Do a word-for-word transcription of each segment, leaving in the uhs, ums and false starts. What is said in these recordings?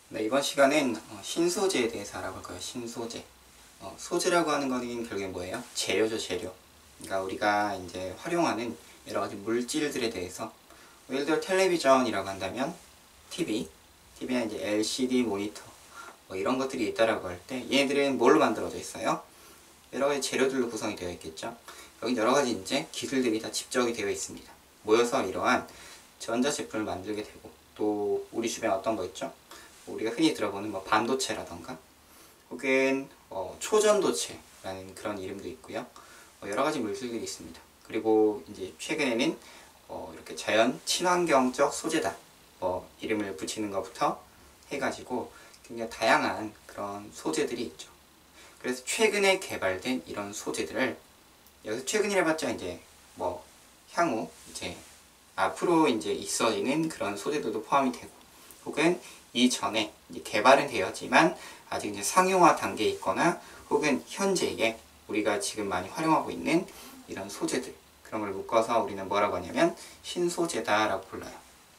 네, 이번 시간은 어, 신소재에 대해서 알아볼 거예요. 신소재. 어, 소재라고 하는 거는 결국엔 뭐예요? 재료죠, 재료. 그러니까 우리가 이제 활용하는 여러 가지 물질들에 대해서, 예를 들어 텔레비전이라고 한다면 티비, 티비나 이제 엘시디 모니터 뭐 이런 것들이 있다라고 할 때 얘네들은 뭘로 만들어져 있어요? 여러 가지 재료들로 구성이 되어 있겠죠. 여기 여러 가지 이제 기술들이 다 집적이 되어 있습니다. 모여서 이러한 전자제품을 만들게 되고, 또 우리 주변에 어떤 거 있죠? 우리가 흔히 들어보는 뭐 반도체라던가 혹은 어, 초전도체라는 그런 이름도 있고요. 어, 여러 가지 물질들이 있습니다. 그리고 이제 최근에는 어, 이렇게 자연 친환경적 소재다 뭐 이름을 붙이는 것부터 해가지고 굉장히 다양한 그런 소재들이 있죠. 그래서 최근에 개발된 이런 소재들을, 여기서 최근이라봤자 이제 뭐 향후 이제 앞으로 이제 있어지는 그런 소재들도 포함이 되고, 혹은 이전에 이제 개발은 되었지만 아직 이제 상용화 단계에 있거나 혹은 현재에 우리가 지금 많이 활용하고 있는 이런 소재들, 그런 걸 묶어서 우리는 뭐라고 하냐면 신소재다라고 불러요.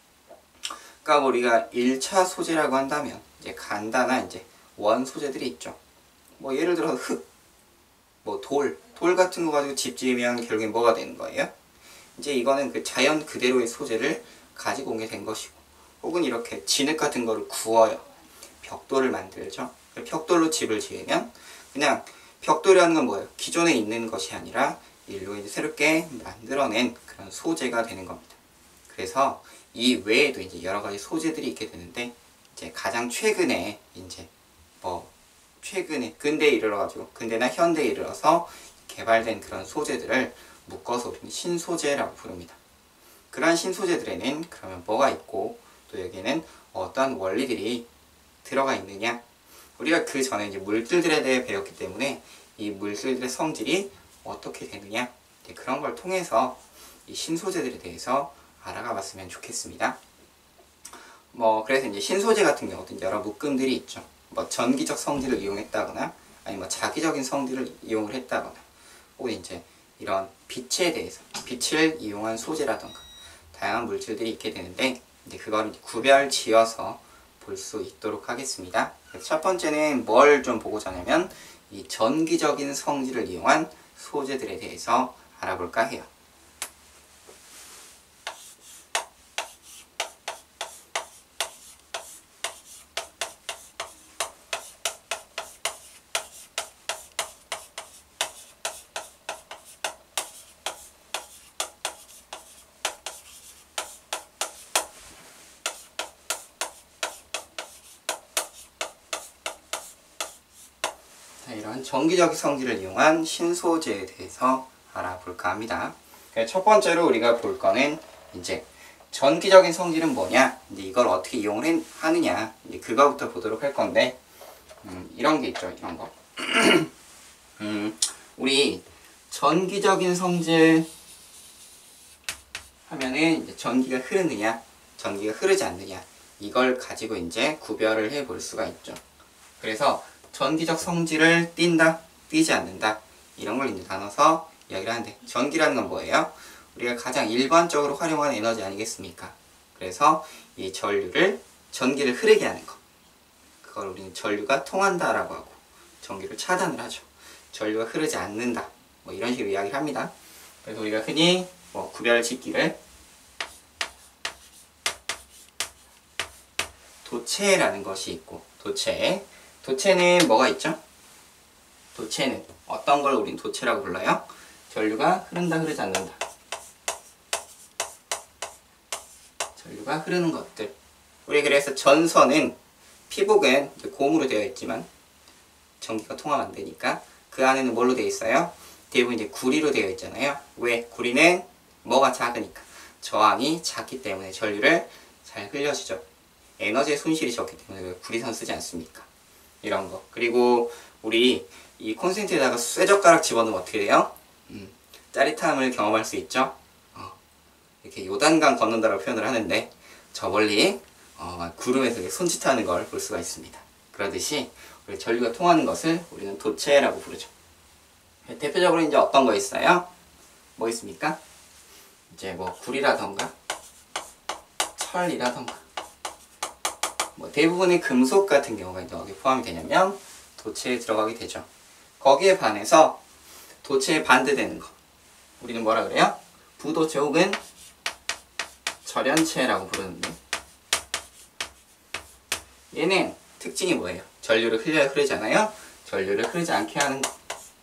그러니까 우리가 일 차 소재라고 한다면 이제 간단한 이제 원 소재들이 있죠. 뭐 예를 들어 흙, 뭐 돌, 돌 같은 거 가지고 집 지으면 결국엔 뭐가 되는 거예요? 이제 이거는 그 자연 그대로의 소재를 가지고 온 게 된 것이고, 혹은 이렇게 진흙 같은 거를 구워요. 벽돌을 만들죠. 벽돌로 집을 지으면 그냥 벽돌이라는 건 뭐예요? 기존에 있는 것이 아니라 인류가 이제 새롭게 만들어낸 그런 소재가 되는 겁니다. 그래서 이 외에도 이제 여러 가지 소재들이 있게 되는데, 이제 가장 최근에 이제 뭐 최근에 근대에 이르러가지고 근대나 현대에 이르러서 개발된 그런 소재들을 묶어서 우리는 신소재라고 부릅니다. 그러한 신소재들에는 그러면 뭐가 있고, 또 여기에는 어떤 원리들이 들어가 있느냐, 우리가 그 전에 이제 물질들에 대해 배웠기 때문에 이 물질들의 성질이 어떻게 되느냐, 그런 걸 통해서 이 신소재들에 대해서 알아가 봤으면 좋겠습니다. 뭐 그래서 이제 신소재 같은 경우도 여러 묶음들이 있죠. 뭐 전기적 성질을 이용했다거나 아니면 뭐 자기적인 성질을 이용을 했다거나, 혹은 이제 이런 빛에 대해서 빛을 이용한 소재라던가 다양한 물질들이 있게 되는데, 이제 그걸 구별 지어서 볼 수 있도록 하겠습니다. 첫 번째는 뭘 좀 보고자 하냐면 이 전기적인 성질을 이용한 소재들에 대해서 알아볼까 해요. 이런 전기적 성질을 이용한 신소재에 대해서 알아볼까 합니다. 첫 번째로 우리가 볼 거는 이제 전기적인 성질은 뭐냐, 이제 이걸 어떻게 이용을 하느냐, 이제 그거부터 보도록 할 건데, 음, 이런 게 있죠, 이런 거. 음, 우리 전기적인 성질 하면은 이제 전기가 흐르느냐, 전기가 흐르지 않느냐, 이걸 가지고 이제 구별을 해 볼 수가 있죠. 그래서 전기적 성질을 띈다, 띄지 않는다, 이런 걸 이제 나눠서 이야기를 하는데, 전기라는 건 뭐예요? 우리가 가장 일반적으로 활용하는 에너지 아니겠습니까? 그래서 이 전류를, 전기를 흐르게 하는 거, 그걸 우리는 전류가 통한다 라고 하고, 전기를 차단을 하죠. 전류가 흐르지 않는다, 뭐 이런 식으로 이야기를 합니다. 그래서 우리가 흔히 뭐 구별 짓기를 도체라는 것이 있고, 도체 도체는 뭐가 있죠? 도체는 어떤 걸 우린 도체라고 불러요? 전류가 흐른다, 흐르지 않는다. 전류가 흐르는 것들. 우리 그래서 전선은, 피복은 고무로 되어 있지만 전기가 통하면 안 되니까 그 안에는 뭘로 되어 있어요? 대부분 이제 구리로 되어 있잖아요. 왜? 구리는 뭐가 작으니까, 저항이 작기 때문에 전류를 잘 흘려주죠. 에너지의 손실이 적기 때문에 구리선 쓰지 않습니까? 이런 거. 그리고 우리 이 콘센트에다가 쇠젓가락 집어넣으면 어떻게 돼요? 음, 짜릿함을 경험할 수 있죠. 어, 이렇게 요단강 걷는다라고 표현을 하는데, 저 멀리 어, 구름에서 손짓하는 걸 볼 수가 있습니다. 그러듯이 우리 전류가 통하는 것을 우리는 도체라고 부르죠. 대표적으로 이제 어떤 거 있어요? 뭐 있습니까? 이제 뭐 구리라던가 철이라던가 뭐 대부분의 금속 같은 경우가 이제 어디에 포함이 되냐면 도체에 들어가게 되죠. 거기에 반해서 도체에 반대되는 거 우리는 뭐라 그래요? 부도체 혹은 절연체라고 부르는데, 얘는 특징이 뭐예요? 전류를 흘려야 흐르잖아요. 전류를 흐르지 않게 하는 거,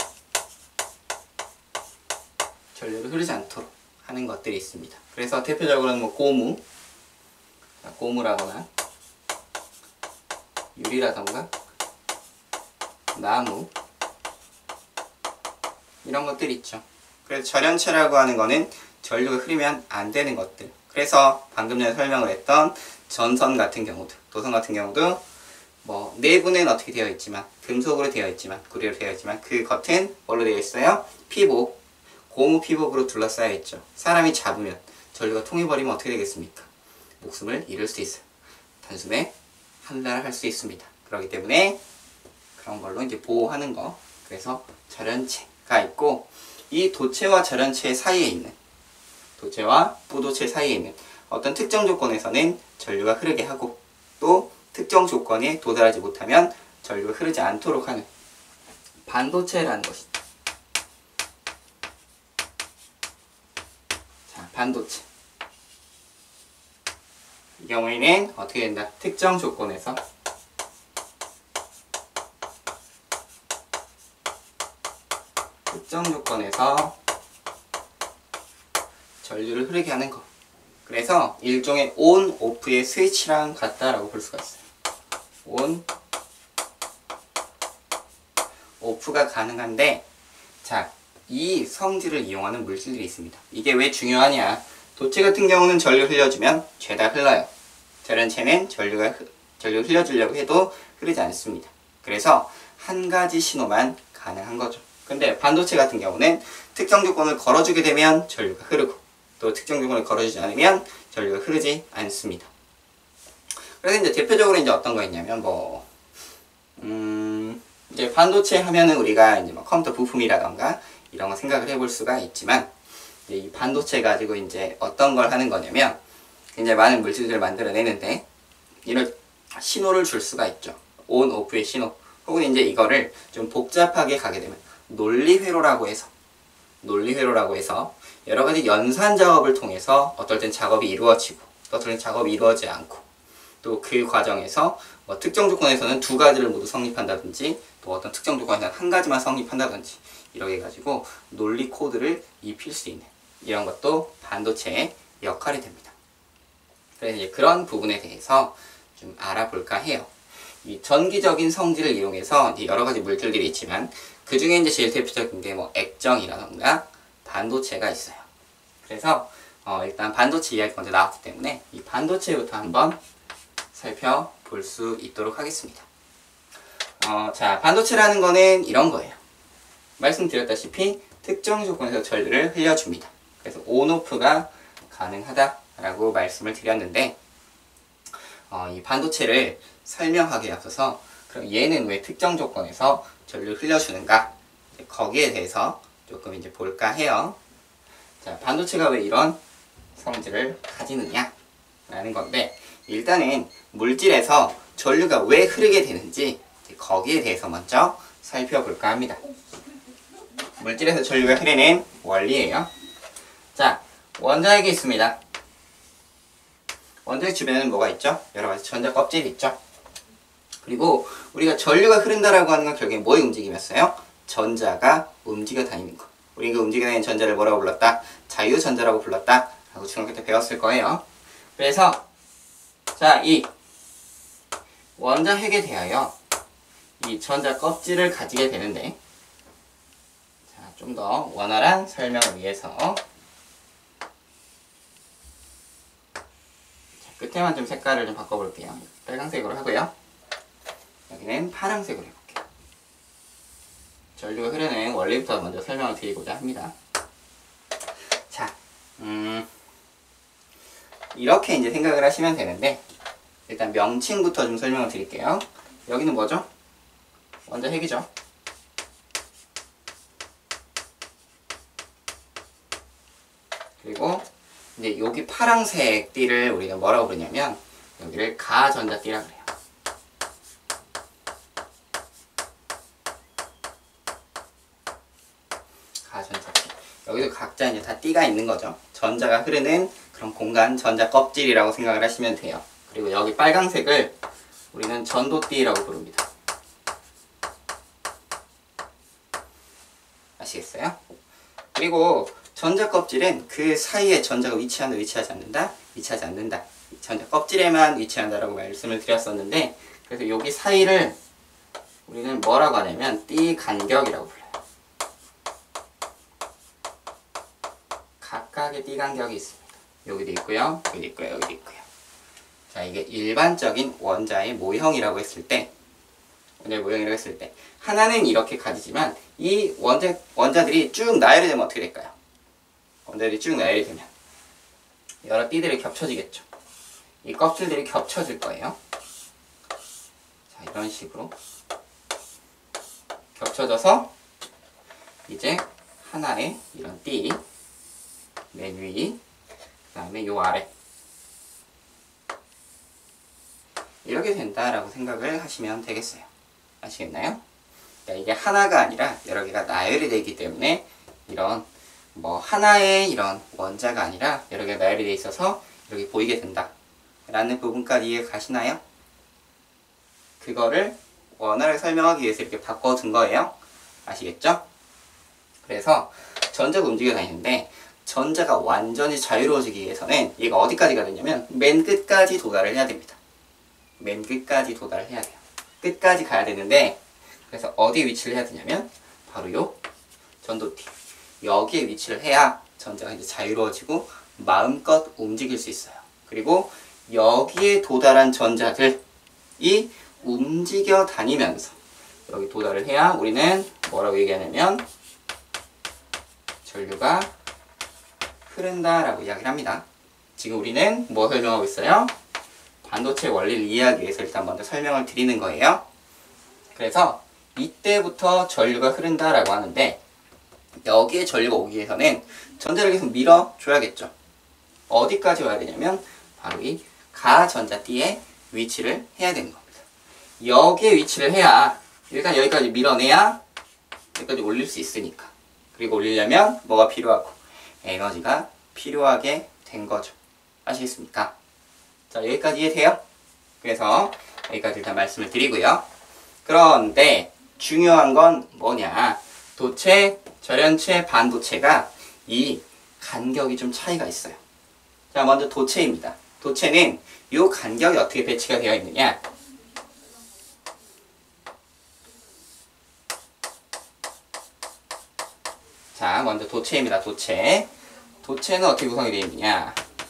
전류를 흐르지 않도록 하는 것들이 있습니다. 그래서 대표적으로는 뭐 고무, 고무라거나 유리라던가 나무 이런 것들이 있죠. 그래서 절연체라고 하는 거는 전류가 흐르면 안 되는 것들. 그래서 방금 전에 설명을 했던 전선 같은 경우도, 도선 같은 경우도 뭐 내부는 어떻게 되어 있지만, 금속으로 되어 있지만, 구리로 되어 있지만 그 겉은 뭘로 되어 있어요? 피복, 고무 피복으로 둘러싸여 있죠. 사람이 잡으면, 전류가 통해버리면 어떻게 되겠습니까? 목숨을 잃을 수 있어요. 단숨에 한달을 할 수 있습니다. 그렇기 때문에 그런 걸로 이제 보호하는 거. 그래서 절연체가 있고, 이 도체와 절연체 사이에 있는, 도체와 부도체 사이에 있는 어떤 특정 조건에서는 전류가 흐르게 하고, 또 특정 조건에 도달하지 못하면 전류가 흐르지 않도록 하는 반도체라는 것이다. 자, 반도체. 이 경우에는 어떻게 된다? 특정 조건에서 특정 조건에서 전류를 흐르게 하는 거. 그래서 일종의 온, 오프의 스위치랑 같다라고 볼 수가 있어요. 온, 오프가 가능한데, 자, 이 성질을 이용하는 물질들이 있습니다. 이게 왜 중요하냐? 도체 같은 경우는 전류 흘려주면 죄다 흘러요. 절연체는 전류가 전류 흘려주려고 해도 흐르지 않습니다. 그래서 한 가지 신호만 가능한 거죠. 근데 반도체 같은 경우는 특정 조건을 걸어주게 되면 전류가 흐르고, 또 특정 조건을 걸어주지 않으면 전류가 흐르지 않습니다. 그래서 이제 대표적으로 이제 어떤 거 있냐면 뭐 음, 이제 반도체 하면은 우리가 이제 뭐 컴퓨터 부품이라던가 이런 거 생각을 해볼 수가 있지만, 이제 이 반도체 가지고 이제 어떤 걸 하는 거냐면 굉장히 많은 물질들을 만들어내는데 이런 신호를 줄 수가 있죠. 온, 오프의 신호. 혹은 이제 이거를 좀 복잡하게 가게 되면 논리회로라고 해서 논리회로라고 해서 여러 가지 연산 작업을 통해서 어떨 땐 작업이 이루어지고, 또 어떨 땐 작업이 이루어지지 않고, 또 그 과정에서 뭐 특정 조건에서는 두 가지를 모두 성립한다든지, 또 어떤 특정 조건에서는 한 가지만 성립한다든지, 이렇게 해가지고 논리 코드를 입힐 수 있는 이런 것도 반도체의 역할이 됩니다. 그래서 이제 그런 부분에 대해서 좀 알아볼까 해요. 이 전기적인 성질을 이용해서 이제 여러 가지 물질들이 있지만, 그 중에 이제 제일 대표적인 게 뭐 액정이라던가 반도체가 있어요. 그래서 어 일단 반도체 이야기 먼저 나왔기 때문에 이 반도체부터 한번 살펴볼 수 있도록 하겠습니다. 어, 자, 반도체라는 거는 이런 거예요. 말씀드렸다시피 특정 조건에서 전류를 흘려줍니다. 그래서 온오프가 가능하다라고 말씀을 드렸는데, 어, 이 반도체를 설명하기에 앞서서 그럼 얘는 왜 특정 조건에서 전류를 흘려주는가, 거기에 대해서 조금 이제 볼까 해요. 자, 반도체가 왜 이런 성질을 가지느냐 라는 건데, 일단은 물질에서 전류가 왜 흐르게 되는지 거기에 대해서 먼저 살펴볼까 합니다. 물질에서 전류가 흐르는 원리예요. 자, 원자핵이 있습니다. 원자핵 주변에는 뭐가 있죠? 여러 가지 전자 껍질이 있죠. 그리고 우리가 전류가 흐른다라고 하는 건 결국에 뭐의 움직임이었어요? 전자가 움직여 다니는 거. 우리 그 움직여 다니는 전자를 뭐라고 불렀다? 자유전자라고 불렀다 라고 중학교 때 배웠을 거예요. 그래서 자, 이 원자핵에 대하여 이 전자 껍질을 가지게 되는데, 자, 좀 더 원활한 설명을 위해서 자, 끝에만 좀 색깔을 좀 바꿔볼게요. 빨간색으로 하고요. 여기는 파란색으로 해볼게요. 전류가 흐르는 원리부터 먼저 설명을 드리고자 합니다. 자, 음, 이렇게 이제 생각을 하시면 되는데, 일단 명칭부터 좀 설명을 드릴게요. 여기는 뭐죠? 원자핵이죠. 그리고 이제 여기 파란색 띠를 우리가 뭐라고 부르냐면 여기를 가전자띠라 그래요. 여기도 각자 이제 다 띠가 있는 거죠. 전자가 흐르는 그런 공간, 전자 껍질이라고 생각을 하시면 돼요. 그리고 여기 빨강색을 우리는 전도띠라고 부릅니다. 아시겠어요? 그리고 전자 껍질은 그 사이에 전자가 위치한다, 위치하지 않는다, 위치하지 않는다. 전자 껍질에만 위치한다라고 말씀을 드렸었는데, 그래서 여기 사이를 우리는 뭐라고 하냐면 띠 간격이라고 불러요. 각각의 띠 간격이 있습니다. 여기도 있고요, 여기도 있고요, 여기도 있고요. 자, 이게 일반적인 원자의 모형이라고 했을 때, 원자의 모형이라고 했을 때 하나는 이렇게 가지지만 이 원자, 원자들이 쭉 나열이 되면 어떻게 될까요? 원자들이 쭉 나열이 되면 여러 띠들이 겹쳐지겠죠. 이 껍질들이 겹쳐질 거예요. 자, 이런 식으로 겹쳐져서 이제 하나의 이런 띠, 맨 위, 그 다음에 요 아래, 이렇게 된다라고 생각을 하시면 되겠어요. 아시겠나요? 그러니까 이게 하나가 아니라 여러 개가 나열이 되기 때문에 이런 뭐 하나의 이런 원자가 아니라 여러 개가 나열이 돼 있어서 이렇게 보이게 된다 라는 부분까지 이해 가시나요? 그거를 원활하게 설명하기 위해서 이렇게 바꿔둔 거예요. 아시겠죠? 그래서 전자가 움직여 다니는데 전자가 완전히 자유로워지기 위해서는 얘가 어디까지 가야 되냐면 맨 끝까지 도달을 해야 됩니다. 맨 끝까지 도달을 해야 돼요. 끝까지 가야 되는데, 그래서 어디에 위치를 해야 되냐면 바로 요 전도띠, 여기에 위치를 해야 전자가 이제 자유로워지고 마음껏 움직일 수 있어요. 그리고 여기에 도달한 전자들이 움직여 다니면서 여기 도달을 해야 우리는 뭐라고 얘기하냐면 전류가 흐른다라고 이야기를 합니다. 지금 우리는 뭐 설명하고 있어요? 반도체 원리를 이해하기 위해서 일단 먼저 설명을 드리는 거예요. 그래서 이때부터 전류가 흐른다라고 하는데, 여기에 전류가 오기 위해서는 전자를 계속 밀어줘야겠죠. 어디까지 와야 되냐면 바로 이 가전자띠에 위치를 해야 되는 겁니다. 여기에 위치를 해야 일단 여기까지 밀어내야 여기까지 올릴 수 있으니까. 그리고 올리려면 뭐가 필요하고 에너지가 필요하게 된 거죠. 아시겠습니까? 자, 여기까지 이해돼요? 그래서 여기까지 일단 말씀을 드리고요. 그런데 중요한 건 뭐냐, 도체, 절연체, 반도체가 이 간격이 좀 차이가 있어요. 자, 먼저 도체입니다. 도체는 이 간격이 어떻게 배치가 되어 있느냐, 자, 먼저 도체입니다. 도체. 도체는 어떻게 구성이 되어 있느냐,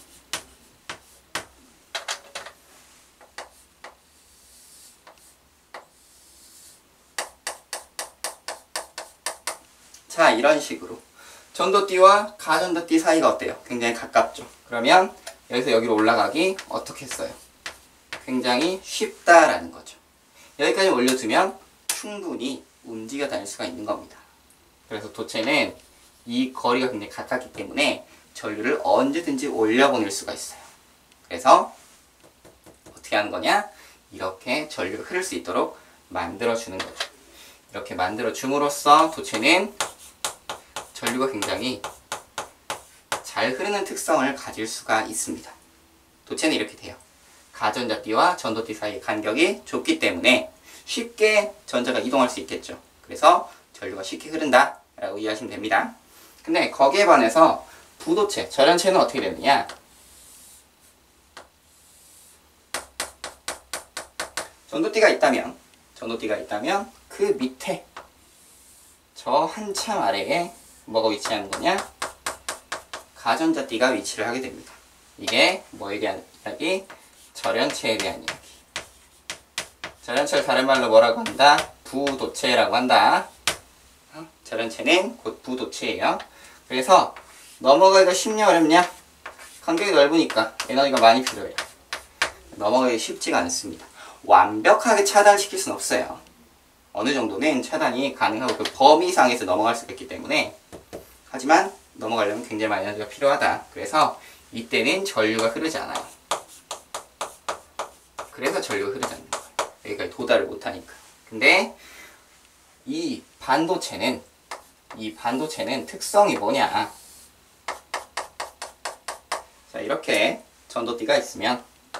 자, 이런 식으로 전도띠와 가전도띠 사이가 어때요? 굉장히 가깝죠. 그러면 여기서 여기로 올라가기 어떻게 했어요? 굉장히 쉽다라는 거죠. 여기까지 올려두면 충분히 움직여 다닐 수가 있는 겁니다. 그래서 도체는 이 거리가 굉장히 가깝기 때문에 전류를 언제든지 올려보낼 수가 있어요. 그래서 어떻게 하는 거냐? 이렇게 전류가 흐를 수 있도록 만들어주는 거죠. 이렇게 만들어 줌으로써 도체는 전류가 굉장히 잘 흐르는 특성을 가질 수가 있습니다. 도체는 이렇게 돼요. 가전자띠와 전도띠 사이의 간격이 좁기 때문에 쉽게 전자가 이동할 수 있겠죠. 그래서 전류가 쉽게 흐른다 라고 이해하시면 됩니다. 근데 거기에 반해서 부도체, 절연체는 어떻게 되느냐, 전도띠가 있다면 전도띠가 있다면 그 밑에 저 한참 아래에 뭐가 위치하는 거냐, 가전자띠가 위치를 하게 됩니다. 이게 뭐에 대한 이야기? 절연체에 대한 이야기. 절연체를 다른 말로 뭐라고 한다? 부도체라고 한다. 어? 절연체는 곧 부도체예요. 그래서 넘어가기가 쉽냐 어렵냐? 간격이 넓으니까 에너지가 많이 필요해요. 넘어가기 쉽지가 않습니다. 완벽하게 차단시킬 수는 없어요. 어느 정도는 차단이 가능하고 그 범위 상에서 넘어갈 수가 있기 때문에, 하지만 넘어가려면 굉장히 많은 에너지가 필요하다. 그래서 이때는 전류가 흐르지 않아요. 그래서 전류가 흐르지 않는 거예요. 여기까지 도달을 못하니까. 근데 이 반도체는 이 반도체는 특성이 뭐냐. 자, 이렇게 전도띠가 있으면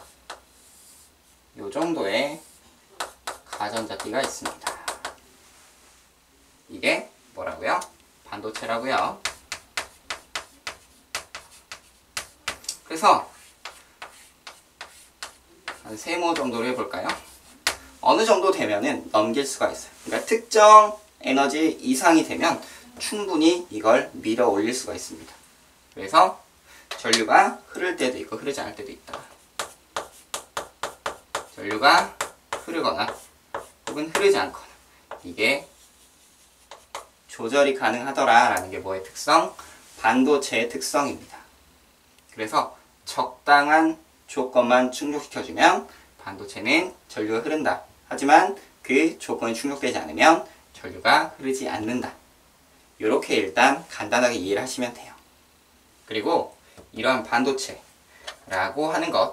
이 정도의 가전자띠가 있습니다. 이게 뭐라고요? 반도체라고요. 그래서 한 세모 정도로 해볼까요? 어느 정도 되면은 넘길 수가 있어요. 그러니까 특정 에너지 이상이 되면 충분히 이걸 밀어 올릴 수가 있습니다. 그래서 전류가 흐를 때도 있고 흐르지 않을 때도 있다. 전류가 흐르거나 혹은 흐르지 않거나 이게 조절이 가능하더라 라는 게 뭐의 특성? 반도체의 특성입니다. 그래서 적당한 조건만 충족시켜주면 반도체는 전류가 흐른다. 하지만 그 조건이 충족되지 않으면 전류가 흐르지 않는다. 이렇게 일단 간단하게 이해를 하시면 돼요. 그리고 이러한 반도체라고 하는 것,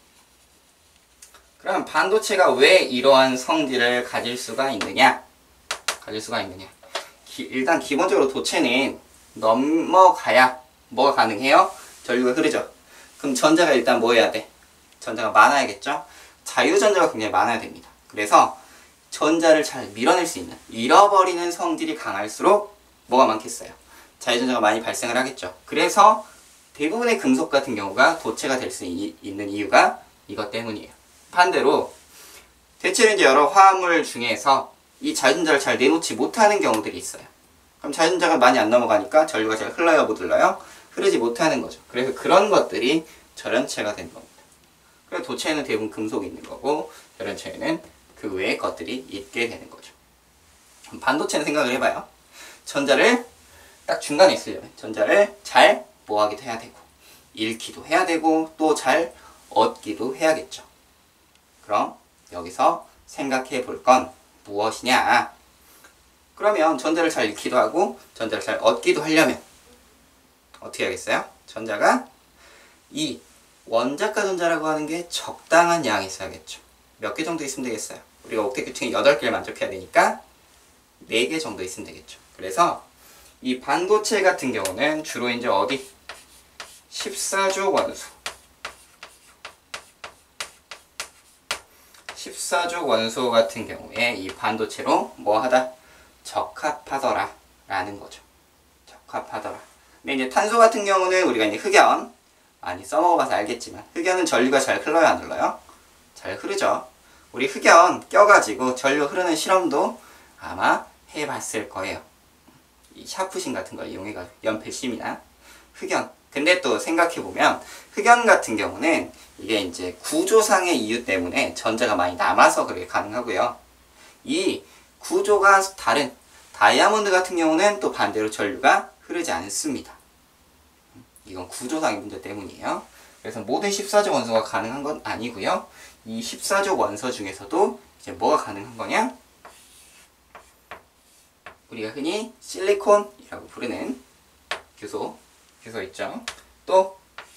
그럼 반도체가 왜 이러한 성질을 가질 수가 있느냐? 가질 수가 있느냐? 기, 일단 기본적으로 도체는 넘어가야 뭐가 가능해요? 전류가 흐르죠. 그럼 전자가 일단 뭐 해야 돼? 전자가 많아야겠죠? 자유전자가 굉장히 많아야 됩니다. 그래서 전자를 잘 밀어낼 수 있는, 잃어버리는 성질이 강할수록 뭐가 많겠어요? 자유전자가 많이 발생을 하겠죠. 그래서 대부분의 금속 같은 경우가 도체가 될 수 있는 이유가 이것 때문이에요. 반대로 대체로 이제 여러 화합물 중에서 이 자유전자를 잘 내놓지 못하는 경우들이 있어요. 그럼 자유전자가 많이 안 넘어가니까 전류가 잘 흘러요, 못 흘러요? 흐르지 못하는 거죠. 그래서 그런 것들이 절연체가 되는 겁니다. 그래서 도체에는 대부분 금속이 있는 거고 절연체에는 그 외의 것들이 있게 되는 거죠. 반도체는 생각을 해봐요. 전자를 딱 중간에 있으려면 전자를 잘 뭐하기도 해야 되고 잃기도 해야 되고 또 잘 얻기도 해야겠죠. 그럼 여기서 생각해 볼 건 무엇이냐? 그러면 전자를 잘 잃기도 하고 전자를 잘 얻기도 하려면 어떻게 하겠어요? 전자가 이 원자가 전자라고 하는 게 적당한 양이 있어야겠죠. 몇 개 정도 있으면 되겠어요? 우리가 옥텟 규칙이 여덟 개를 만족해야 되니까 네 개 정도 있으면 되겠죠. 그래서 이 반도체 같은 경우는 주로 이제 어디? 십사족 원소. 십사족 원소 같은 경우에 이 반도체로 뭐하다? 적합하더라 라는 거죠. 적합하더라. 근데 이제 탄소 같은 경우는 우리가 이제 흑연 많이 써먹어봐서 알겠지만 흑연은 전류가 잘 흘러요, 안 흘러요? 잘 흐르죠. 우리 흑연 껴가지고 전류 흐르는 실험도 아마 해봤을 거예요. 이 샤프심 같은 걸 이용해가지고 연필심이나 흑연. 근데 또 생각해보면 흑연 같은 경우는 이게 이제 구조상의 이유 때문에 전자가 많이 남아서 그렇게 가능하고요. 이 구조가 다른 다이아몬드 같은 경우는 또 반대로 전류가 흐르지 않습니다. 이건 구조상의 문제 때문이에요. 그래서 모든 십사족 원소가 가능한 건 아니고요. 이 십사족 원소 중에서도 이제 뭐가 가능한 거냐? 우리가 흔히 실리콘이라고 부르는 규소, 규소 있죠. 또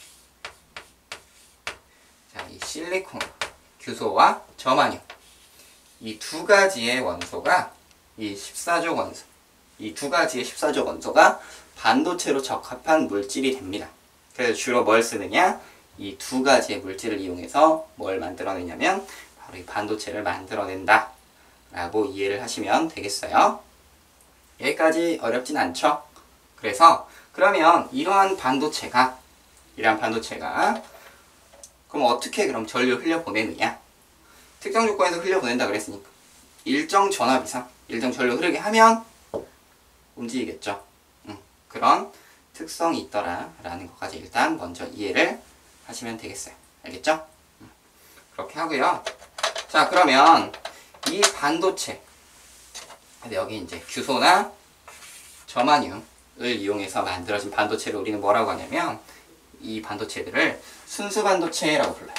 자, 이 실리콘, 규소와 저마늄 이 두 가지의 원소가 이 십사족 원소, 이 두 가지의 십사족 원소가 반도체로 적합한 물질이 됩니다. 그래서 주로 뭘 쓰느냐? 이 두 가지의 물질을 이용해서 뭘 만들어내냐면 바로 이 반도체를 만들어낸다 라고 이해를 하시면 되겠어요. 여기까지 어렵진 않죠? 그래서 그러면 이러한 반도체가 이러한 반도체가 그럼 어떻게 그럼 전류 흘려보내느냐? 특정 조건에서 흘려보낸다 그랬으니까 일정 전압 이상, 일정 전류 흐르게 하면 움직이겠죠. 음, 그런 특성이 있더라 라는 것까지 일단 먼저 이해를 하시면 되겠어요. 알겠죠? 음, 그렇게 하고요. 자, 그러면 이 반도체 근데 여기 이제 규소나 저마늄을 이용해서 만들어진 반도체를 우리는 뭐라고 하냐면 이 반도체들을 순수 반도체라고 불러요.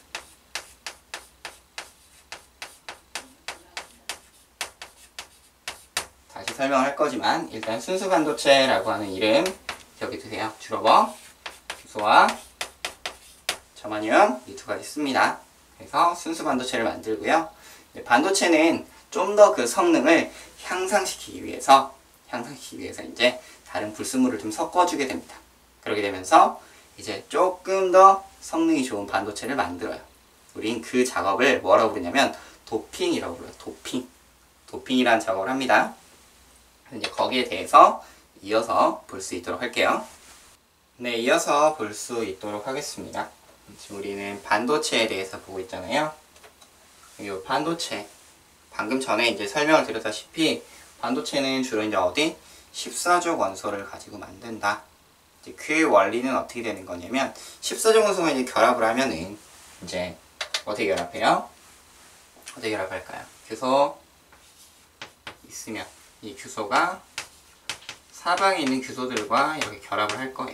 다시 설명을 할 거지만 일단 순수 반도체라고 하는 이름 기억해 두세요. 주로버, 규소와 저마늄 이 두 가지 씁니다. 그래서 순수 반도체를 만들고요. 반도체는 좀 더 그 성능을 향상시키기 위해서 향상시키기 위해서 이제 다른 불순물을 좀 섞어주게 됩니다. 그렇게 되면서 이제 조금 더 성능이 좋은 반도체를 만들어요. 우린 그 작업을 뭐라고 부르냐면 도핑이라고 불러요. 도핑. 도핑이라는 작업을 합니다. 이제 거기에 대해서 이어서 볼 수 있도록 할게요. 네, 이어서 볼 수 있도록 하겠습니다. 지금 우리는 반도체에 대해서 보고 있잖아요. 이 반도체. 방금 전에 이제 설명을 드렸다시피 반도체는 주로 이제 어디? 십사족 원소를 가지고 만든다. 이제 그 원리는 어떻게 되는 거냐면 십사족 원소가 이제 결합을 하면은 이제 어떻게 결합해요? 어떻게 결합할까요? 규소 있으면 이 규소가 사방에 있는 규소들과 이렇게 결합을 할 거예요.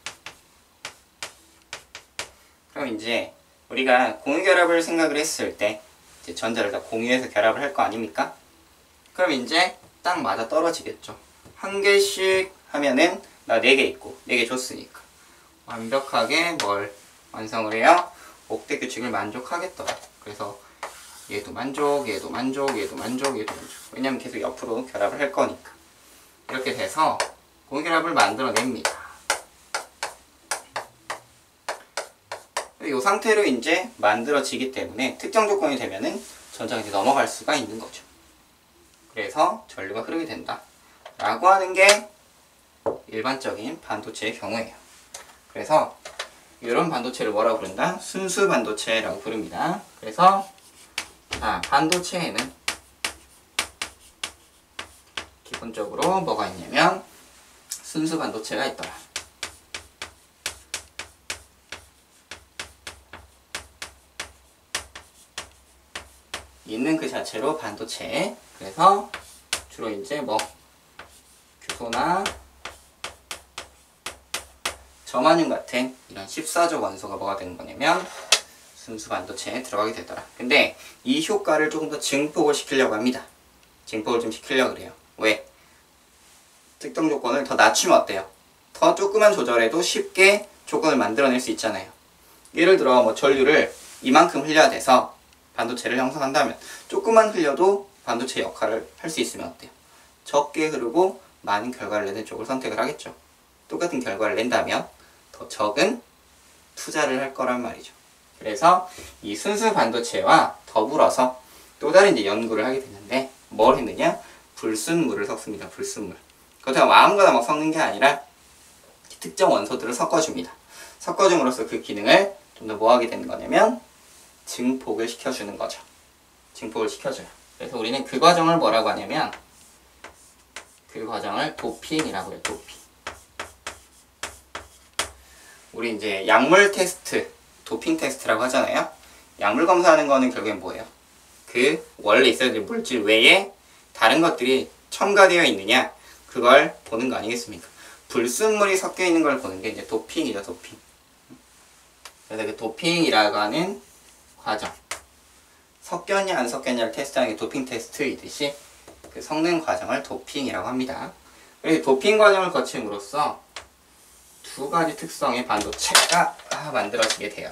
그럼 이제 우리가 공유결합을 생각을 했을 때 이제 전자를 다 공유해서 결합을 할 거 아닙니까? 그럼 이제 딱 맞아 떨어지겠죠. 한 개씩 하면은 나 네 개 있고 네 개 줬으니까 완벽하게 뭘 완성을 해요? 옥대 규칙을 만족하겠더라. 그래서 얘도 만족, 얘도 만족, 얘도 만족, 얘도 만족. 왜냐면 계속 옆으로 결합을 할 거니까. 이렇게 돼서 공유결합을 만들어냅니다. 이 상태로 이제 만들어지기 때문에 특정 조건이 되면은 전자가 이제 넘어갈 수가 있는 거죠. 그래서 전류가 흐르게 된다. 라고 하는 게 일반적인 반도체의 경우예요. 그래서 이런 반도체를 뭐라고 부른다? 순수 반도체라고 부릅니다. 그래서 자, 반도체에는 기본적으로 뭐가 있냐면 순수 반도체가 있더라. 있는 그 자체로 반도체. 그래서 주로 이제 뭐 규소나 저만륨 같은 이런 십사족 원소가 뭐가 되는 거냐면 순수 반도체에 들어가게 되더라. 근데 이 효과를 조금 더 증폭을 시키려고 합니다. 증폭을 좀 시키려고 그래요. 왜? 특정 조건을 더 낮추면 어때요? 더 조금만 조절해도 쉽게 조건을 만들어낼 수 있잖아요. 예를 들어 뭐 전류를 이만큼 흘려야 돼서 반도체를 형성한다면 조금만 흘려도 반도체 역할을 할 수 있으면 어때요? 적게 흐르고 많은 결과를 내는 쪽을 선택을 하겠죠. 똑같은 결과를 낸다면 더 적은 투자를 할 거란 말이죠. 그래서 이 순수 반도체와 더불어서 또 다른 이제 연구를 하게 됐는데 뭘 했느냐? 불순물을 섞습니다. 불순물. 그렇다고 아무거나 막 섞는 게 아니라 특정 원소들을 섞어줍니다. 섞어줌으로써 그 기능을 좀 더 뭐 하게 되는 거냐면 증폭을 시켜주는 거죠. 증폭을 시켜줘요. 그래서 우리는 그 과정을 뭐라고 하냐면 그 과정을 도핑이라고 해요. 도핑. 우리 이제 약물 테스트, 도핑 테스트라고 하잖아요. 약물 검사하는 거는 결국엔 뭐예요? 그 원래 있어야 될 물질 외에 다른 것들이 첨가되어 있느냐 그걸 보는 거 아니겠습니까? 불순물이 섞여 있는 걸 보는 게 이제 도핑이죠. 도핑. 그래서 그 도핑이라고 하는 과정, 섞였냐 안 섞였냐를 테스트하는 게 도핑 테스트이듯이 그 섞는 과정을 도핑이라고 합니다. 그래서 도핑 과정을 거침으로써 두 가지 특성의 반도체가 만들어지게 돼요.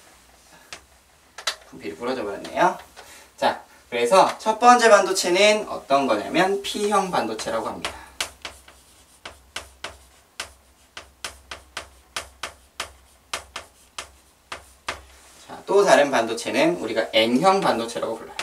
분필이 부러져 버렸네요. 자, 그래서 첫 번째 반도체는 어떤 거냐면 P형 반도체라고 합니다. 자, 또 다른 반도체는 우리가 N형 반도체라고 불러요.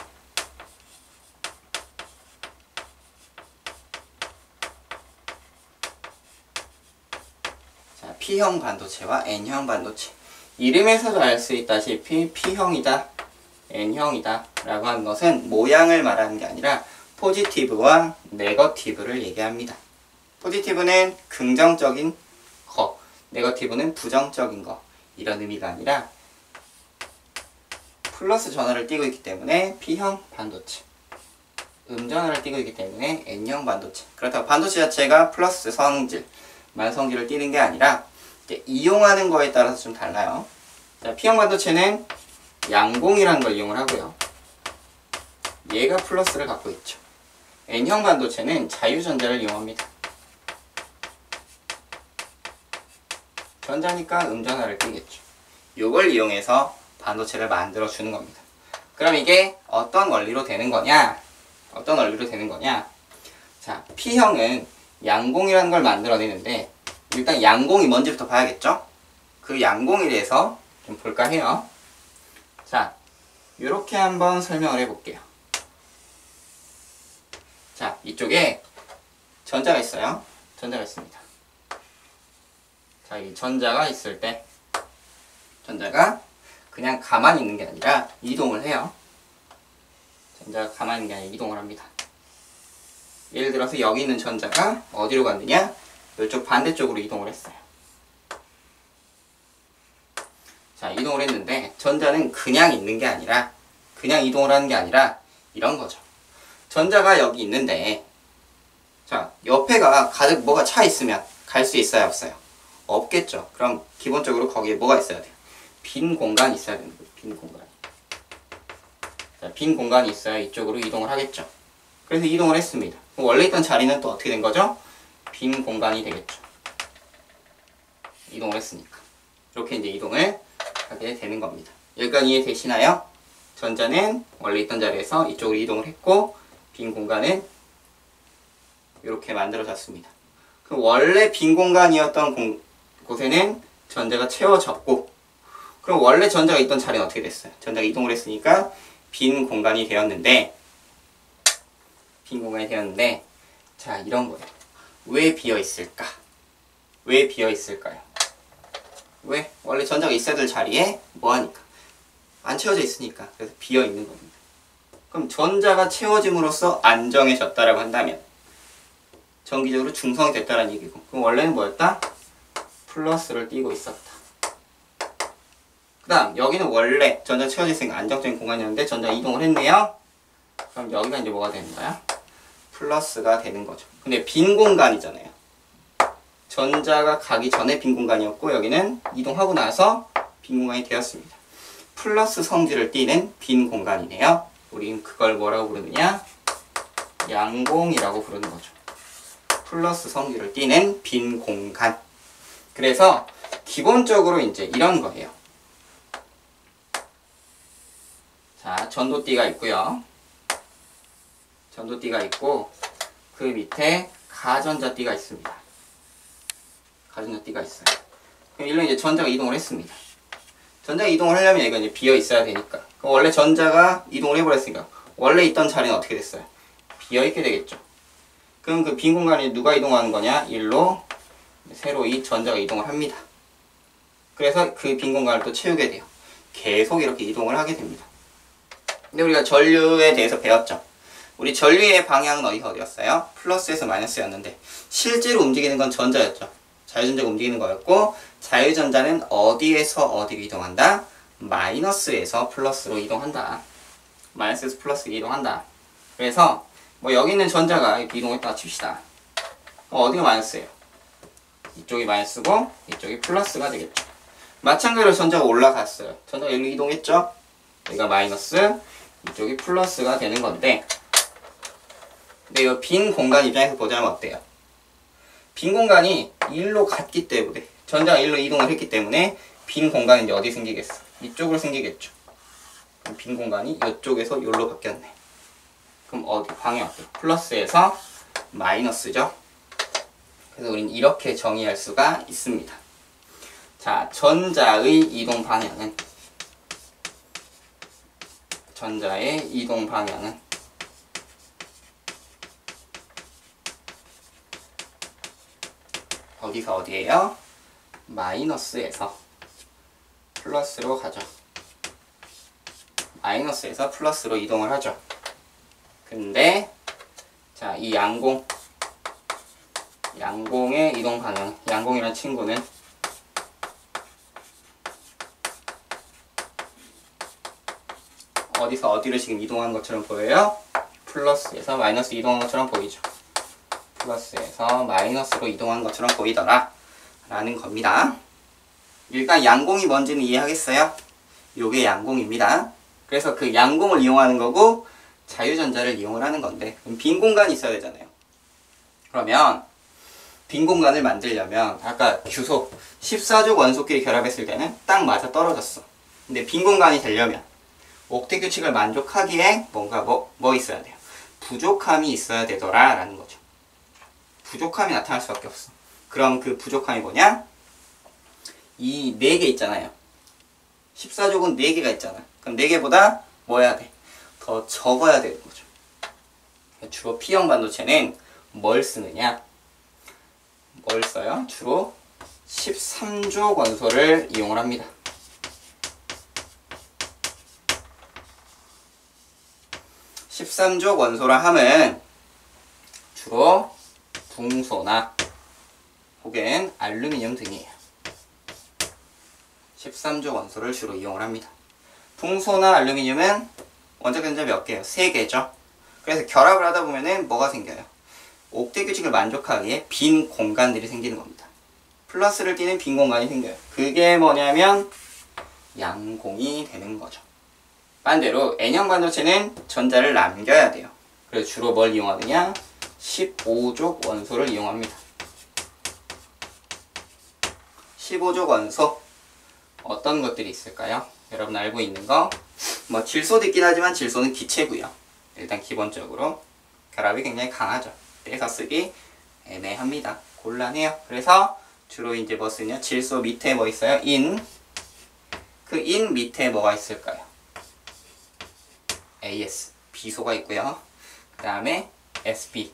자, P형 반도체와 N형 반도체. 이름에서도 알 수 있다시피 P형이다, N형이다 라고 하는 것은 모양을 말하는 게 아니라 포지티브와 네거티브를 얘기합니다. 포지티브는 긍정적인 거, 네거티브는 부정적인 거, 이런 의미가 아니라 플러스 전화를 띄고 있기 때문에 P형 반도체, 음전화를 띄고 있기 때문에 N형 반도체. 그렇다고 반도체 자체가 플러스 성질, 만성질을 띄는 게 아니라 이제 이용하는 거에 따라서 좀 달라요. 자, P형 반도체는 양공이라는 걸 이용을 하고요. 얘가 플러스를 갖고 있죠. N형 반도체는 자유전자를 이용합니다. 전자니까 음전화를 띄겠죠. 이걸 이용해서 반도체를 만들어주는 겁니다. 그럼 이게 어떤 원리로 되는 거냐? 어떤 원리로 되는 거냐? 자, P형은 양공이라는 걸 만들어내는데 일단 양공이 뭔지부터 봐야겠죠? 그 양공에 대해서 좀 볼까 해요. 자, 이렇게 한번 설명을 해볼게요. 자, 이쪽에 전자가 있어요. 전자가 있습니다. 자, 이 전자가 있을 때 전자가 그냥 가만히 있는 게 아니라 이동을 해요. 전자가 가만히 있는 게 아니라 이동을 합니다. 예를 들어서 여기 있는 전자가 어디로 갔느냐? 이쪽 반대쪽으로 이동을 했어요. 자, 이동을 했는데 전자는 그냥 있는 게 아니라 그냥 이동을 하는 게 아니라 이런 거죠. 전자가 여기 있는데 자, 옆에가 가득 뭐가 차 있으면 갈 수 있어요, 없어요? 없겠죠. 그럼 기본적으로 거기에 뭐가 있어야 돼요? 빈 공간이 있어야 되는 거예요. 빈 공간. 자, 빈 공간이 있어야 이쪽으로 이동을 하겠죠. 그래서 이동을 했습니다. 원래 있던 자리는 또 어떻게 된 거죠? 빈 공간이 되겠죠. 이동을 했으니까. 이렇게 이제 이동을 하게 되는 겁니다. 여기까지 이해되시나요? 전자는 원래 있던 자리에서 이쪽으로 이동을 했고 빈 공간은 이렇게 만들어졌습니다. 그럼 원래 빈 공간이었던 공, 곳에는 전자가 채워졌고 그럼 원래 전자가 있던 자리는 어떻게 됐어요? 전자가 이동을 했으니까 빈 공간이 되었는데 빈 공간이 되었는데 자, 이런 거예요. 왜 비어 있을까? 왜 비어 있을까요? 왜? 원래 전자가 있어야 될 자리에 뭐 하니까? 안 채워져 있으니까. 그래서 비어 있는 겁니다. 그럼 전자가 채워짐으로써 안정해졌다라고 한다면 정기적으로 중성이 됐다라는 얘기고 그럼 원래는 뭐였다? 플러스를 띄고 있었다. 그 다음 여기는 원래 전자 채워져 있으니까 안정적인 공간이었는데 전자가 이동을 했네요. 그럼 여기가 이제 뭐가 되는 거야? 플러스가 되는 거죠. 근데 빈 공간이잖아요. 전자가 가기 전에 빈 공간이었고 여기는 이동하고 나서 빈 공간이 되었습니다. 플러스 성질을 띠는 빈 공간이네요. 우린 그걸 뭐라고 부르느냐? 양공이라고 부르는 거죠. 플러스 성질을 띠는 빈 공간. 그래서 기본적으로 이제 이런 거예요. 자, 전도띠가 있고요. 전도띠가 있고 그 밑에 가전자띠가 있습니다. 가전자띠가 있어요. 그럼 일로 이제 전자가 이동을 했습니다. 전자가 이동을 하려면 이거 이제 비어 있어야 되니까. 그럼 원래 전자가 이동을 해버렸으니까 원래 있던 자리는 어떻게 됐어요? 비어 있게 되겠죠. 그럼 그 빈 공간에 누가 이동하는 거냐? 일로 새로 이 전자가 이동을 합니다. 그래서 그 빈 공간을 또 채우게 돼요. 계속 이렇게 이동을 하게 됩니다. 근데 우리가 전류에 대해서 배웠죠. 우리 전류의 방향은 어디서 어디였어요? 플러스에서 마이너스였는데 실제로 움직이는 건 전자였죠. 자유전자가 움직이는 거였고 자유전자는 어디에서 어디로 이동한다? 마이너스에서 플러스로 이동한다. 마이너스에서 플러스로 이동한다. 그래서 뭐 여기 있는 전자가 이렇게 이동했다 칩시다. 어디가 마이너스예요? 이쪽이 마이너스고 이쪽이 플러스가 되겠죠. 마찬가지로 전자가 올라갔어요. 전자가 여기로 이동했죠? 여기가 마이너스, 이쪽이 플러스가 되는 건데 근데 이 빈 공간 입장에서 보자면 어때요? 빈 공간이 일로 갔기 때문에 전자가 일로 이동을 했기 때문에 빈 공간이 이제 어디 생기겠어? 이쪽으로 생기겠죠. 그럼 빈 공간이 이쪽에서 여기로 바뀌었네. 그럼 어디 방향 어때요? 플러스에서 마이너스죠. 그래서 우린 이렇게 정의할 수가 있습니다. 자, 전자의 이동 방향은 전자의 이동 방향은 어디서 어디예요? 마이너스에서 플러스로 가죠. 마이너스에서 플러스로 이동을 하죠. 근데 자, 이 양공 양공의 이동 방향, 양공이라는 친구는 어디서 어디로 지금 이동한 것처럼 보여요? 플러스에서 마이너스 이동한 것처럼 보이죠. 플러스에서 마이너스로 이동한 것처럼 보이더라 라는 겁니다. 일단 양공이 뭔지는 이해하겠어요? 요게 양공입니다. 그래서 그 양공을 이용하는 거고 자유전자를 이용을 하는 건데 그럼 빈 공간이 있어야 되잖아요. 그러면 빈 공간을 만들려면 아까 규소 십사족 원소끼리 결합했을 때는 딱 맞아 떨어졌어. 근데 빈 공간이 되려면 옥텟 규칙을 만족하기에 뭔가 뭐, 뭐 있어야 돼요? 부족함이 있어야 되더라 라는 거죠. 부족함이 나타날 수밖에 없어. 그럼 그 부족함이 뭐냐? 이 네 개 있잖아요. 십사족은 네 개가 있잖아. 그럼 네 개보다 뭐 해야 돼? 더 적어야 되는 거죠. 주로 P형 반도체는 뭘 쓰느냐? 뭘 써요? 주로 십삼족 원소를 이용을 합니다. 십삼족 원소라 함은 주로 붕소나 혹은 알루미늄 등이에요. 십삼족 원소를 주로 이용을 합니다. 붕소나 알루미늄은 원자 견자 몇 개예요? 세 개죠. 그래서 결합을 하다 보면은 뭐가 생겨요? 옥대 규칙을 만족하기 위해 빈 공간들이 생기는 겁니다. 플러스를 띠는 빈 공간이 생겨요. 그게 뭐냐면 양공이 되는 거죠. 반대로 N형 반도체는 전자를 남겨야 돼요. 그래서 주로 뭘 이용하느냐? 십오족 원소를 이용합니다. 십오족 원소 어떤 것들이 있을까요? 여러분 알고 있는 거 뭐 질소도 있긴 하지만 질소는 기체고요. 일단 기본적으로 결합이 굉장히 강하죠. 떼서 쓰기 애매합니다. 곤란해요. 그래서 주로 이제 뭐 쓰냐? 질소 밑에 뭐 있어요? 인. 그 인 밑에 뭐가 있을까요? 에이에스, 비소가 있고요. 그 다음에 에스피,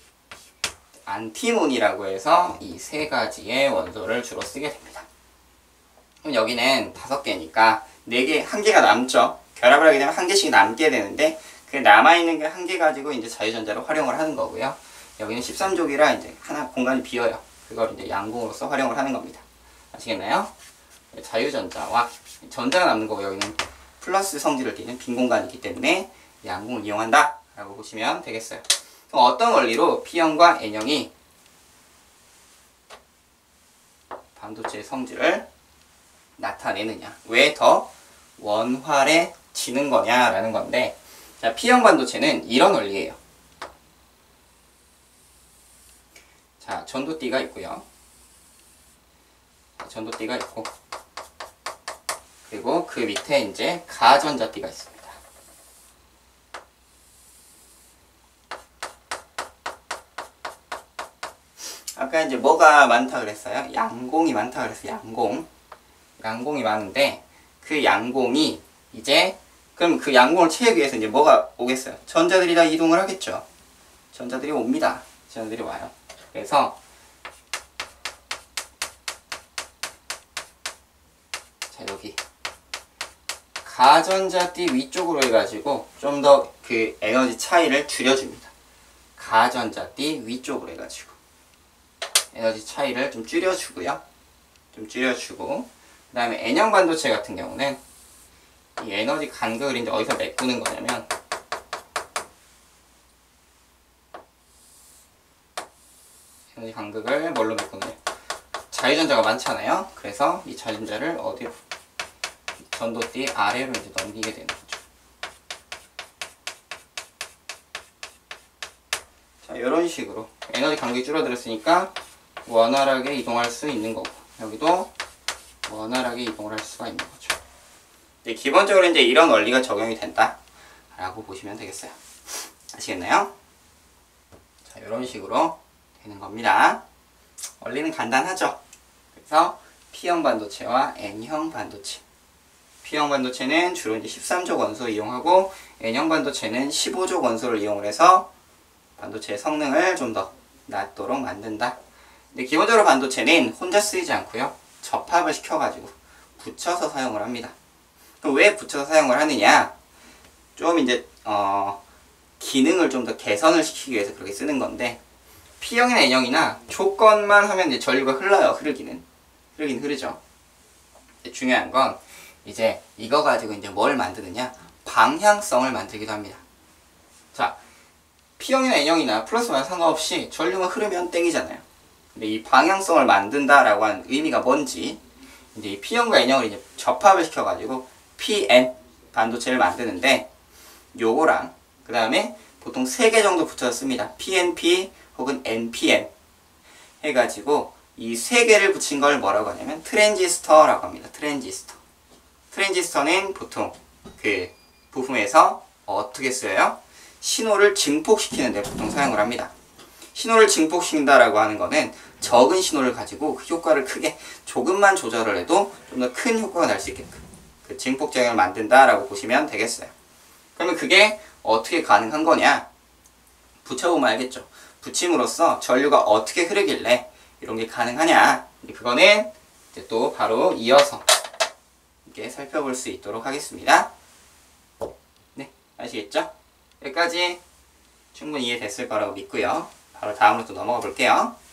안티몬이라고 해서 이 세 가지의 원소를 주로 쓰게 됩니다. 그럼 여기는 다섯 개니까 네 개, 한 개가 남죠. 결합을 하게 되면 한 개씩 남게 되는데 그 남아있는 게 한 개 가지고 이제 자유전자를 활용을 하는 거고요. 여기는 십삼족이라 이제 하나 공간이 비어요. 그걸 이제 양공으로서 활용을 하는 겁니다. 아시겠나요? 자유전자와 전자가 남는 거고 여기는 플러스 성질을 띠는 빈 공간이 있기 때문에 양공을 이용한다 라고 보시면 되겠어요. 그럼 어떤 원리로 P형과 N형이 반도체의 성질을 나타내느냐, 왜 더 원활해지는 거냐라는 건데, 자, P형 반도체는 이런 원리예요. 자, 전도띠가 있고요. 전도띠가 있고, 그리고 그 밑에 이제 가전자띠가 있습니다. 아까 이제 뭐가 많다 그랬어요? 양공이 많다 그랬어요. 양공. 양공이 많은데 그 양공이 이제 그럼 그 양공을 채우기 위해서 이제 뭐가 오겠어요? 전자들이 다 이동을 하겠죠. 전자들이 옵니다. 전자들이 와요. 그래서 자 여기 가전자띠 위쪽으로 해가지고 좀 더 그 에너지 차이를 줄여줍니다. 가전자띠 위쪽으로 해가지고 에너지 차이를 좀 줄여주고요. 좀 줄여주고 그 다음에 N형 반도체 같은 경우는 이 에너지 간극을 이제 어디서 메꾸는 거냐면 에너지 간극을 뭘로 메꾸느냐? 자유전자가 많잖아요. 그래서 이 자유전자를 어디로? 전도띠 아래로 이제 넘기게 되는 거죠. 자, 이런 식으로 에너지 간극이 줄어들었으니까 원활하게 이동할 수 있는 거고 여기도 원활하게 이동을 할 수가 있는 거죠. 이제 기본적으로 이제 이런 원리가 적용이 된다 라고 보시면 되겠어요. 아시겠나요? 자, 이런 식으로 되는 겁니다. 원리는 간단하죠. 그래서 P형 반도체와 N형 반도체. P형 반도체는 주로 이제 십삼족 원소 이용하고 N형 반도체는 십오족 원소를 이용을 해서 반도체의 성능을 좀 더 낮도록 만든다. 근데 기본적으로 반도체는 혼자 쓰이지 않고요. 접합을 시켜가지고 붙여서 사용을 합니다. 그럼 왜 붙여서 사용을 하느냐? 좀 이제 어, 기능을 좀 더 개선을 시키기 위해서 그렇게 쓰는 건데 P형이나 N형이나 조건만 하면 이제 전류가 흘러요. 흐르기는 흐르긴 흐르죠. 중요한 건 이제 이거 가지고 이제 뭘 만드느냐? 방향성을 만들기도 합니다. 자, P형이나 N형이나 플러스 마이너스 상관없이 전류가 흐르면 땡이잖아요. 근데 이 방향성을 만든다라고 하는 의미가 뭔지 이제 이 P형과 N형을 이제 접합을 시켜가지고 피엔 반도체를 만드는데 요거랑 그 다음에 보통 세 개 정도 붙여서 씁니다. 피엔피 혹은 엔피엔 해가지고 이 세 개를 붙인 걸 뭐라고 하냐면 트랜지스터라고 합니다. 트랜지스터. 트랜지스터는 보통 그 부품에서 어떻게 쓰여요? 신호를 증폭시키는 데 보통 사용을 합니다. 신호를 증폭시킨다라고 하는 거는 적은 신호를 가지고 그 효과를 크게 조금만 조절을 해도 좀 더 큰 효과가 날 수 있게끔 그 증폭작용을 만든다라고 보시면 되겠어요. 그러면 그게 어떻게 가능한 거냐? 붙여보면 알겠죠. 붙임으로써 전류가 어떻게 흐르길래 이런 게 가능하냐? 그거는 이제 또 바로 이어서 이렇게 살펴볼 수 있도록 하겠습니다. 네, 아시겠죠? 여기까지 충분히 이해됐을 거라고 믿고요. 바로 다음으로 또 넘어가 볼게요.